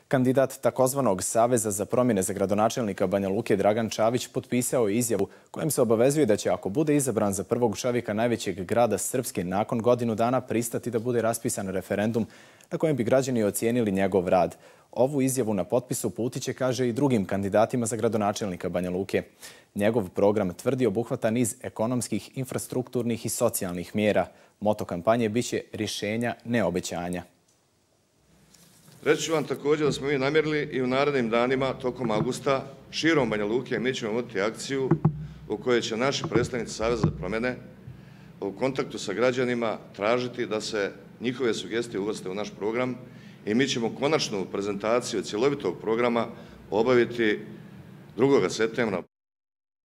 Kandidat takozvanog Saveza za promjene za gradonačelnika Banja Luke Dragan Čavić potpisao je izjavu kojom se obavezuje da će, ako bude izabran za prvog čovjeka najvećeg grada Srpske, nakon godinu dana pristati da bude raspisan referendum na kojem bi građani ocijenili njegov rad. Ovu izjavu na potpisu uputiće, kaže, i drugim kandidatima za gradonačelnika Banja Luke. Njegov program, tvrdi, obuhvata niz ekonomskih, infrastrukturnih i socijalnih mjera. Moto kampanje biće rješenja, ne obećanja. Reći ću vam također da smo mi namjerili i u narednim danima tokom avgusta širom Banja Luke mi ćemo voditi akciju u kojoj će naši predstavnici Saveza za promjene u kontaktu sa građanima tražiti da se njihove sugestije uvrste u naš program i mi ćemo konačnu prezentaciju cjelovitog programa obaviti 2. septembra.